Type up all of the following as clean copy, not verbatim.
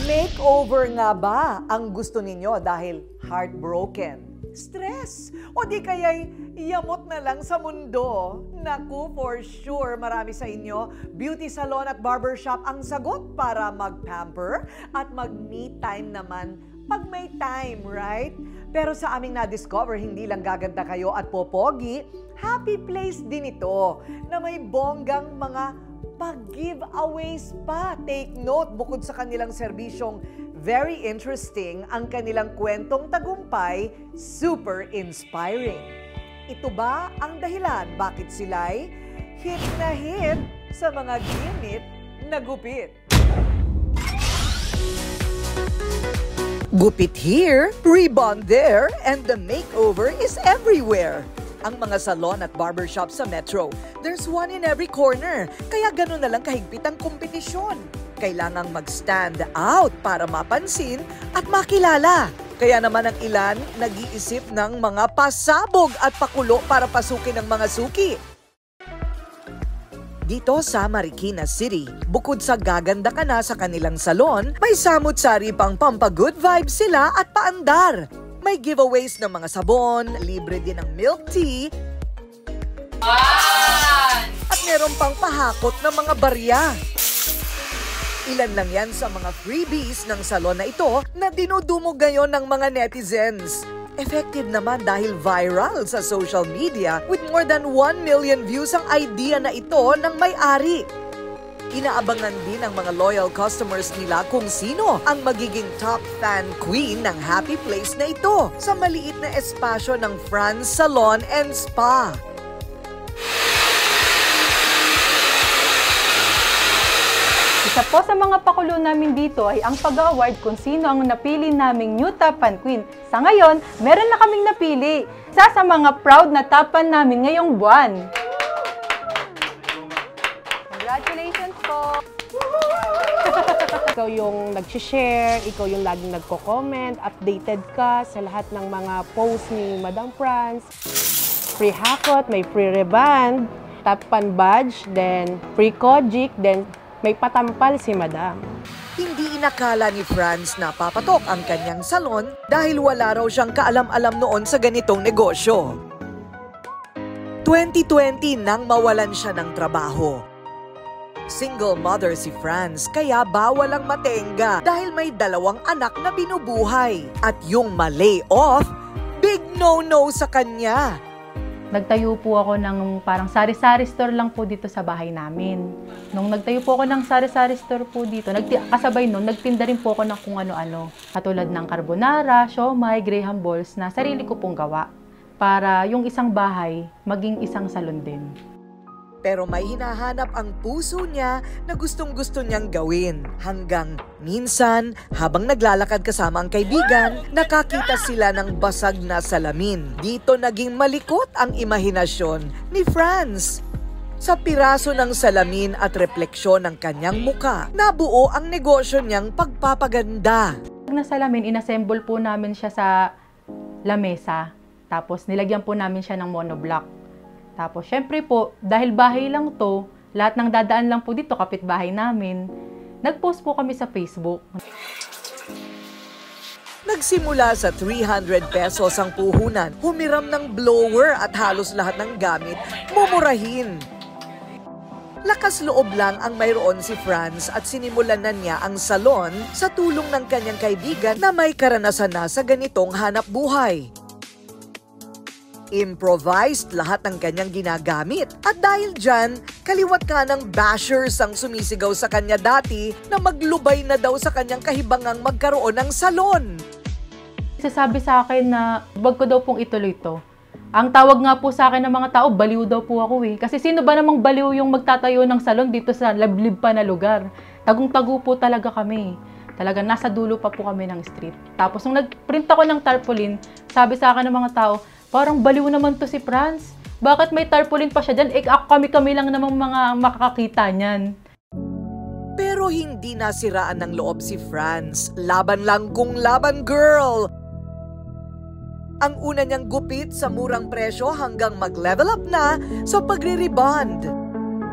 Makeover nga ba ang gusto ninyo dahil heartbroken, stress, o di kaya'y yamot na lang sa mundo? Naku, for sure, marami sa inyo, beauty salon at barbershop ang sagot para mag-pamper at mag-me time naman pag may time, right? Pero sa aming na-discover, hindi lang gaganda kayo at popogi, happy place din ito na may bonggang mga pag-giveaways pa. Take note, bukod sa kanilang serbisyong very interesting, ang kanilang kwentong tagumpay, super inspiring. Ito ba ang dahilan bakit sila'y hit na hit sa mga ginit na gupit? Gupit here, rebond there, and the makeover is everywhere. Ang mga salon at barbershop sa Metro, there's one in every corner. Kaya gano'n na lang kahigpit ang kompetisyon. Kailangang mag-stand out para mapansin at makilala. Kaya naman ang ilan nag-iisip ng mga pasabog at pakulo para pasukin ang mga suki. Dito sa Marikina City, bukod sa gaganda ka na sa kanilang salon, may samut-sari pang pampa-good vibes sila at paandar. May giveaways ng mga sabon, libre din ng milk tea, at meron pang pahakot ng mga barya. Ilan lang yan sa mga freebies ng salon na ito na dinudumog ngayon ng mga netizens. Effective naman dahil viral sa social media with more than 1 million views ang idea na ito ng may-ari. Inaabangan din ng mga loyal customers nila kung sino ang magiging top fan queen ng happy place na ito sa maliit na espasyo ng Franz Salon and Spa. Isa po sa mga pakulo namin dito ay ang pag-award kung sino ang napili naming new top fan queen. Sa ngayon, meron na kaming napili. Isa sa mga proud na top fan namin ngayong buwan. Congratulations po! Ikaw yung nag-share, ikaw yung laging nagko-comment, updated ka sa lahat ng mga posts ni Madam Franz. Free hakot, may free reband, top fan badge, then free kojic, then may patampal si Madam. Hindi inakala ni Franz na papatok ang kanyang salon dahil wala raw siyang kaalam-alam noon sa ganitong negosyo. 2020 nang mawalan siya ng trabaho. Single mother si Franz, kaya bawal ang matenga dahil may 2 anak na binubuhay. At yung ma-lay off, big no-no sa kanya. Nagtayo po ako ng parang sari-sari store lang po dito sa bahay namin. Nung nagtayo po ako ng sari-sari store po dito, kasabay nun, nagtinda rin po ako ng kung ano-ano. Katulad ng carbonara, siomai, graham balls na sarili ko pong gawa. Para yung isang bahay, maging isang salon din. Pero may hinahanap ang puso niya na gustong-gusto niyang gawin. Hanggang minsan, habang naglalakad kasama ang kaibigan, nakakita sila ng basag na salamin. Dito naging malikot ang imahinasyon ni Franz. Sa piraso ng salamin at refleksyon ng kanyang muka, nabuo ang negosyo niyang pagpapaganda. Pag na salamin, inassemble po namin siya sa lamesa. Tapos nilagyan po namin siya ng monoblock. Tapos, syempre po, dahil bahay lang to, lahat ng dadaan lang po dito, kapitbahay namin, nag-post po kami sa Facebook. Nagsimula sa 300 pesos ang puhunan, humiram ng blower at halos lahat ng gamit, mumurahin. Lakas loob lang ang mayroon si Franz at sinimulan na niya ang salon sa tulong ng kanyang kaibigan na may karanasan na sa ganitong hanap buhay. Improvised lahat ng kanyang ginagamit. At dahil dyan, kaliwat ka ng bashers ang sumisigaw sa kanya dati na maglubay na daw sa kanyang kahibangang magkaroon ng salon. Sasabi sa akin na wag ko daw pong ituloy to. Ang tawag nga po sa akin ng mga tao, baliw daw po ako eh. Kasi sino ba namang baliw yung magtatayo ng salon dito sa lablib pa na lugar? Tagong-tago po talaga kami. Talaga nasa dulo pa po kami ng street. Tapos nung nag-print ako ng tarpaulin, sabi sa akin ng mga tao, parang baliw naman to si Franz. Bakit may tarpaulin pa siya dyan? Kami lang namang mga makakakita niyan. Pero hindi nasiraan ng loob si Franz. Laban lang kung laban, girl! Ang una niyang gupit sa murang presyo hanggang mag-level up na sa pagre-rebond.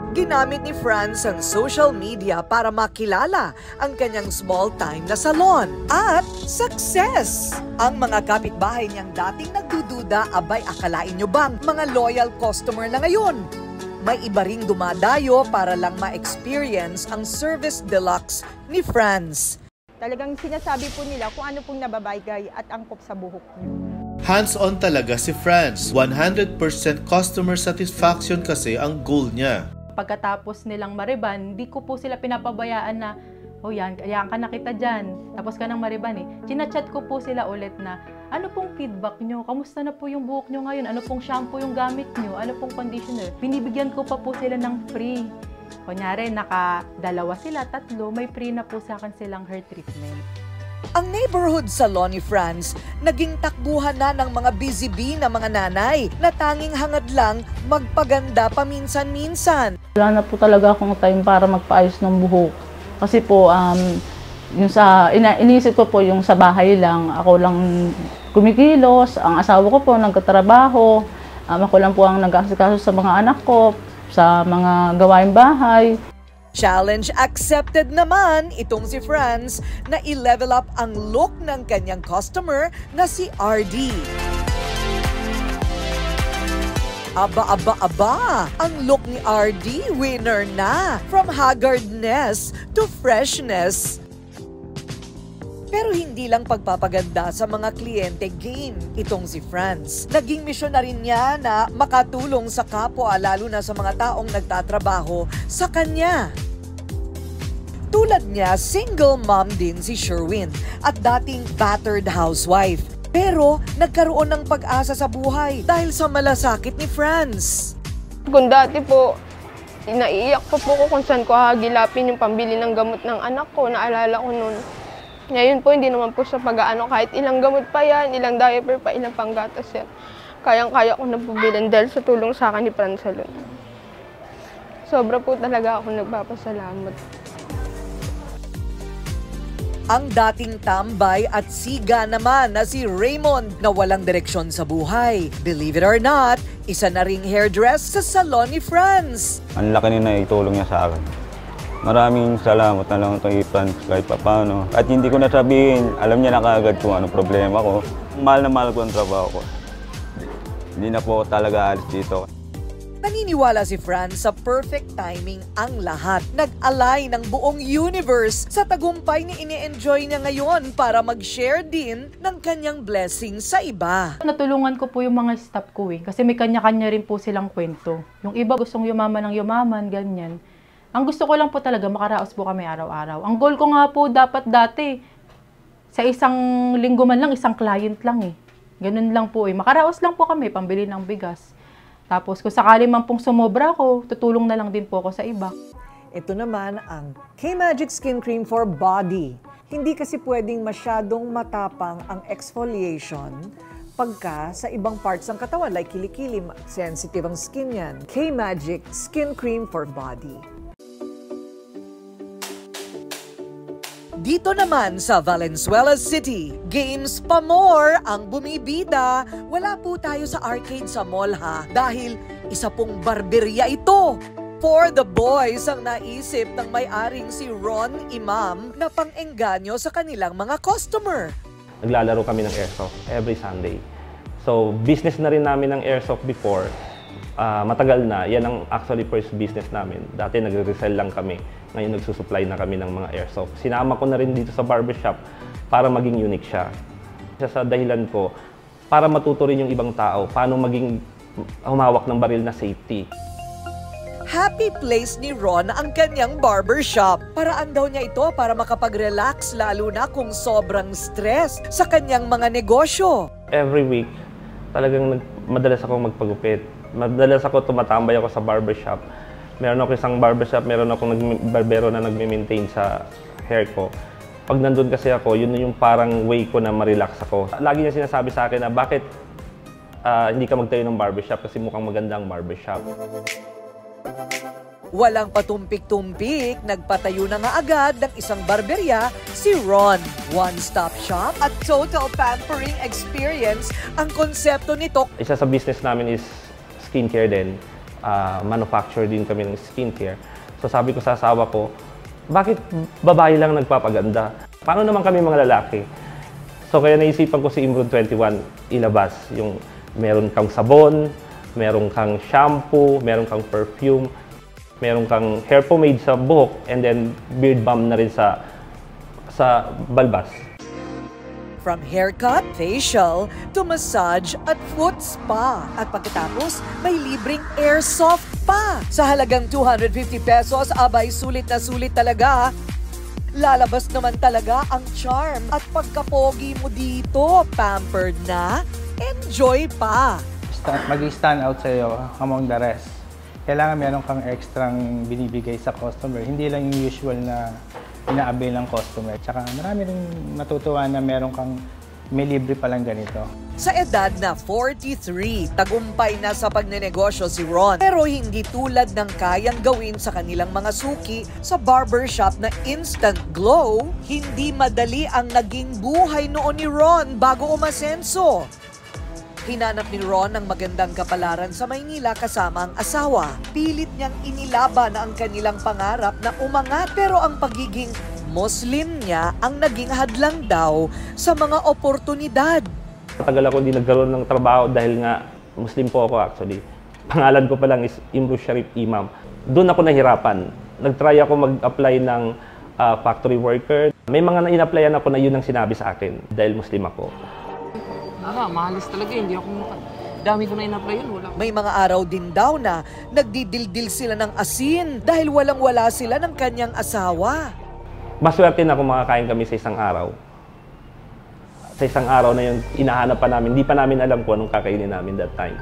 Ginamit ni Franz ang social media para makilala ang kanyang small-time na salon. At success! Ang mga kapitbahay niyang dating nagdududa, abay akalain niyo bang mga loyal customer na ngayon? May iba ring dumadayo para lang ma-experience ang service deluxe ni Franz. Talagang sinasabi po nila kung ano pong nababagay at angkop sa buhok niyo. Hands-on talaga si Franz. 100% customer satisfaction kasi ang goal niya. Pagkatapos nilang mariban, di ko po sila pinapabayaan na, oh yan ka na kita dyan. Tapos ka nang mariban eh. Chinachat ko po sila ulit na, ano pong feedback nyo? Kamusta na po yung buhok nyo ngayon? Ano pong shampoo yung gamit nyo? Ano pong conditioner? Binibigyan ko pa po sila ng free. Kunyari, naka-2 sila, 3, may free na po sa akin silang hair treatment. Ang neighborhood salon ni Franz naging takbuhan na ng mga busy bee na mga nanay na tanging hangad lang magpaganda paminsan-minsan. Wala na po talaga akong time para magpaayos ng buhok. Kasi po, iniisip ko po yung sa bahay lang, ako lang kumikilos, ang asawa ko po nagtatrabaho, ako lang po ang nag-aasikaso sa mga anak ko, sa mga gawaing bahay. Challenge accepted naman itong si Franz na i-level up ang look ng kanyang customer na si RD. Aba, ang look ni RD winner na, from haggardness to freshness. Pero hindi lang pagpapaganda sa mga kliyente game itong si Franz. Naging misyon na rin niya na makatulong sa kapwa, lalo na sa mga taong nagtatrabaho sa kanya. Tulad niya, single mom din si Sherwin at dating battered housewife. Pero nagkaroon ng pag-asa sa buhay dahil sa malasakit ni Franz. Kung dati po, naiiyak po ko kung saan ko hagilapin yung pambili ng gamot ng anak ko, naalala ko noon. Ngayon po, hindi naman po siya pag-aano, kahit ilang gamot pa yan, ilang diaper pa, ilang panggatas yan. Kayang-kaya ko na po bilhin dahil sa tulong sa akin ni Franz Salon. Sobra po talaga ako nagpapasalamat. Ang dating tambay at siga naman na si Raymond na walang direksyon sa buhay. Believe it or not, isa na ring hairdress sa salon ni Franz. Ang laki na itulong niya sa akin. Maraming salamat na lang kay Franz kahit paano. At hindi ko nasabihin, alam niya na kaagad kung ano problema ko. Mahal na mahal ko ang trabaho ko. Hindi na po talaga alis dito. Naniniwala si Franz sa perfect timing ang lahat. Nag-align ng buong universe sa tagumpay ni ini-enjoy niya ngayon para mag-share din ng kanyang blessing sa iba. Natulungan ko po yung mga staff ko eh, kasi may kanya-kanya rin po silang kwento. Yung iba gustong yumaman ng yumaman, ganyan. Ang gusto ko lang po talaga, makaraos po kami araw-araw. Ang goal ko nga po dapat dati, sa isang linggo man lang, isang client lang eh. Ganun lang po eh. Makaraos lang po kami, pambili ng bigas. Tapos kung sakali man pong sumobra ko, tutulong na lang din po ako sa iba. Ito naman ang K-Magic Skin Cream for Body. Hindi kasi pwedeng masyadong matapang ang exfoliation pagka sa ibang parts ng katawan, like kilikili, sensitive ang skin yan. K-Magic Skin Cream for Body. Dito naman sa Valenzuela City, games pa more ang bumibida. Wala po tayo sa arcade sa mall ha, dahil isa pong barberya ito. For the boys ang naisip ng may-aring si Ron Imam na pang-engganyo sa kanilang mga customer. Naglalaro kami ng airsoft every Sunday. So business na rin namin ng airsoft before. Matagal na, yan ang actually first business namin. Dati nagre-resell lang kami. Ngayon nagsusupply na kami ng mga airsoft. Sinama ko na rin dito sa barbershop para maging unique siya. Isa sa dahilan ko, para matuto rin yung ibang tao paano maging humawak ng baril na safety. Happy place ni Ron ang kanyang barbershop. Paraan daw niya ito para makapag-relax lalo na kung sobrang stress sa kanyang mga negosyo. Every week, talagang madalas akong magpagupit. Madalas ako tumatambay ako sa barbershop. Meron ako isang barbershop, meron akong barbero na nagme-maintain sa hair ko. Pag nandun kasi ako, yun yung parang way ko na ma-relax ako. Lagi niya sinasabi sa akin na bakit hindi ka magtayo ng barbershop kasi mukhang maganda ang barbershop. Walang patumpik-tumpik, nagpatayo na nga agad ng isang barberya si Ron. One-stop shop at total pampering experience ang konsepto nito. Isa sa business namin is skincare din. manufacturer din kami ng skincare. So sabi ko sa asawa ko, bakit babae lang nagpapaganda? Paano naman kami mga lalaki? So kaya naisipan ko si Imron 21 ilabas. Yung meron kang sabon, meron kang shampoo, meron kang perfume, meron kang hair pomade sa buhok, and then beard balm na rin sa balbas. From haircut, facial, to massage at foot spa. At pagkatapos, may libreng airsoft pa. Sa halagang 250 pesos, abay sulit na sulit talaga. Lalabas naman talaga ang charm at pagkapogi mo dito. Pampered na, enjoy pa. Mag-stand out sa'yo among the rest. Kailangan meron kang extrang binibigay sa customer. Hindi lang yung usual na ina-avail ng customer. Tsaka marami rin matutuwa na meron kang may libre palang ganito. Sa edad na 43, tagumpay na sa pagnenegosyo si Ron. Pero hindi tulad ng kayang gawin sa kanilang mga suki sa barbershop na instant glow. Hindi madali ang naging buhay noon ni Ron bago umasenso. Hinanap ni Ron ang magandang kapalaran sa Maynila kasama ang asawa. Pilit niyang inilaban ang kanilang pangarap na umangat, pero ang pagiging Muslim niya ang naging hadlang daw sa mga oportunidad. Matagal ako hindi nagkaroon ng trabaho dahil nga Muslim po ako actually. Pangalan ko pa lang is Imru Sharif Imam. Doon ako nahirapan. Nag-try ako mag-apply ng factory worker. May mga na-in-applyan ako na yun ang sinabi sa akin dahil Muslim ako. Mahalis talaga, hindi ako dami ko na in-apply yun, wala. May mga araw din daw na nagdidildil sila ng asin dahil walang-wala sila ng kanyang asawa. Maswerte na kung makakain kami sa isang araw. Sa isang araw na yung inahanap pa namin, hindi pa namin alam kung anong kakainin namin that time.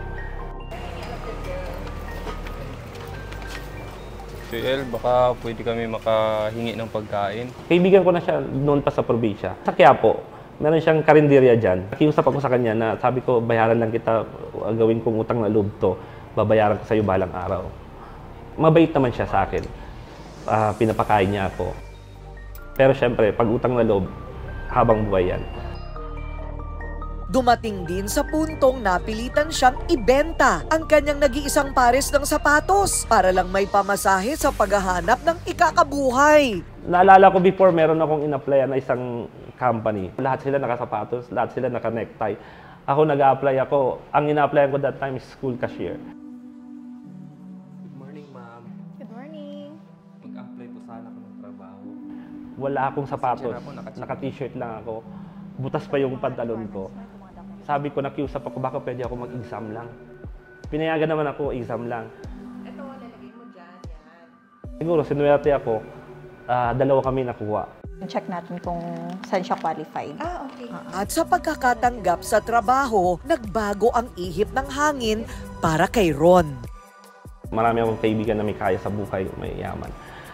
El, baka pwede kami makahingi ng pagkain. Kaibigan ko na siya noon pa sa probinsya. Sa Quiapo, meron siyang karinderya dyan. Nakiusap ako sa kanya na sabi ko, bayaran lang kita, gawin kong utang na loob to, babayaran ko sa'yo balang araw. Mabait naman siya sa akin. Pinapakain niya ako. Pero syempre, pag utang na loob, habang buhay yan. Dumating din sa puntong napilitan siyang ibenta ang kanyang nag-iisang pares ng sapatos para lang may pamasahe sa paghahanap ng ikakabuhay. Naalala ko before, meron akong in-applyan na isang company. Lahat sila nakasapatos, lahat sila naka-necktie. Ako nag-a-apply ako. Ang ina-applyan ko that time is school cashier. Good morning, ma'am. Good morning. Mag-apply po sana ako ng trabaho. Wala akong sapatos. Naka-t-shirt lang ako. Butas pa yung pantalon ko. Sabi ko, nakiusap ako, baka pwede ako mag-exam lang. Pinayagan naman ako, exam lang. Ito, lalagay mo dyan, yan. Siguro, sinuwerte ako, dalawa kami nakuha. Check natin kung saan siya qualified. Okay. At sa pagkakatanggap sa trabaho, nagbago ang ihip ng hangin para kay Ron. Marami akong kaibigan na may kaya sa buhay, may yaman.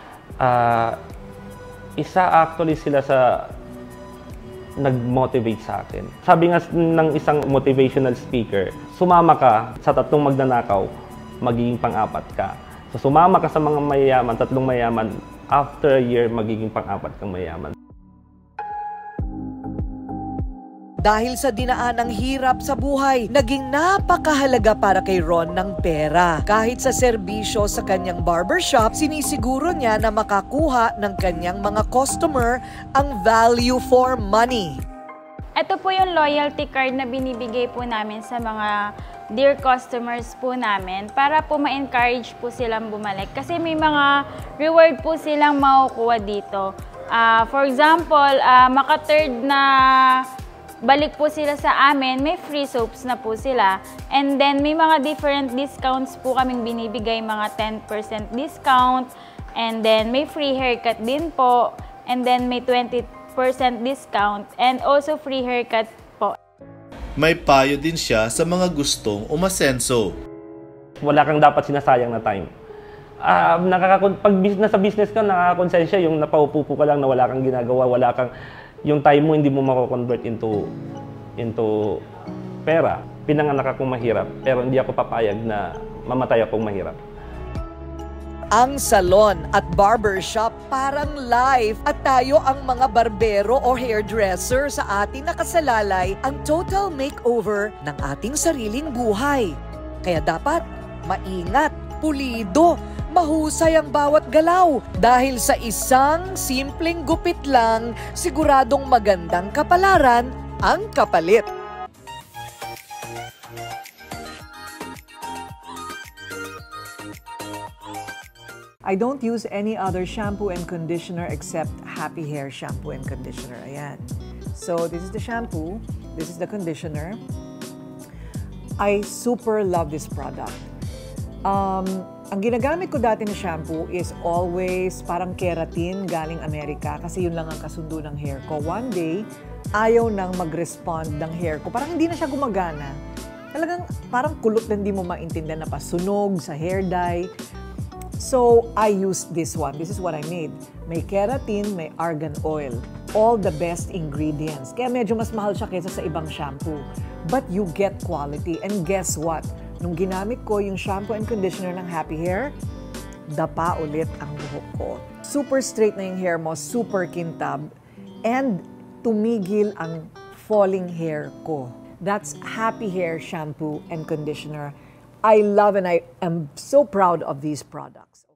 Isa actually sila sa nag-motivate sa akin. Sabi nga ng isang motivational speaker, sumama ka sa tatlong magnanakaw, magiging pang-apat ka. So sumama ka sa mga mayayaman, tatlong mayaman, after a year, magiging pang-apat kang mayaman. Dahil sa dinaan ng hirap sa buhay, naging napakahalaga para kay Ron ng pera. Kahit sa serbisyo sa kanyang barbershop, sinisiguro niya na makakuha ng kanyang mga customer ang value for money. Ito po yung loyalty card na binibigay po namin sa mga dear customers po namin para po ma-encourage po silang bumalik. Kasi may mga reward po silang makukuha dito. For example, maka-third na balik po sila sa amin, may free soaps na po sila. And then may mga different discounts po kaming binibigay, mga 10% discount. And then may free haircut din po. And then may 20% discount and also free haircut po. May payo din siya sa mga gustong umasenso. Wala kang dapat sinasayang na time. Pag nasa business ka, nakakakonsensya yung napaupo ka lang na wala kang ginagawa, wala kang yung time mo hindi mo mako-convert into pera. Pinanganak akong mahirap, pero hindi ako papayag na mamatay akong mahirap. Ang salon at barbershop parang life at tayo ang mga barbero o hairdresser sa ating nakasalalay ang total makeover ng ating sariling buhay. Kaya dapat maingat, pulido. Mahusay ang bawat galaw dahil sa isang simpleng gupit lang, siguradong magandang kapalaran ang kapalit. I don't use any other shampoo and conditioner except Happy Hair shampoo and conditioner. Ayan. So this is the shampoo, this is the conditioner. I super love this product. Ang ginagamit ko dati na shampoo is always parang keratin galing Amerika kasi yun lang ang kasundo ng hair ko. One day, ayaw nang mag-respond ng hair ko. Parang hindi na siya gumagana. Talagang parang kulot na hindi mo maintindihan na pasunog sa hair dye. So, I used this one. This is what I made. May keratin, may argan oil. All the best ingredients. Kaya medyo mas mahal siya kaysa sa ibang shampoo. But you get quality. And guess what? Nung ginamit ko yung shampoo and conditioner ng Happy Hair, dapa ulit ang buhok ko. Super straight na yung hair mo, super kintab, and tumigil ang falling hair ko. That's Happy Hair shampoo and conditioner. I love and I am so proud of these products.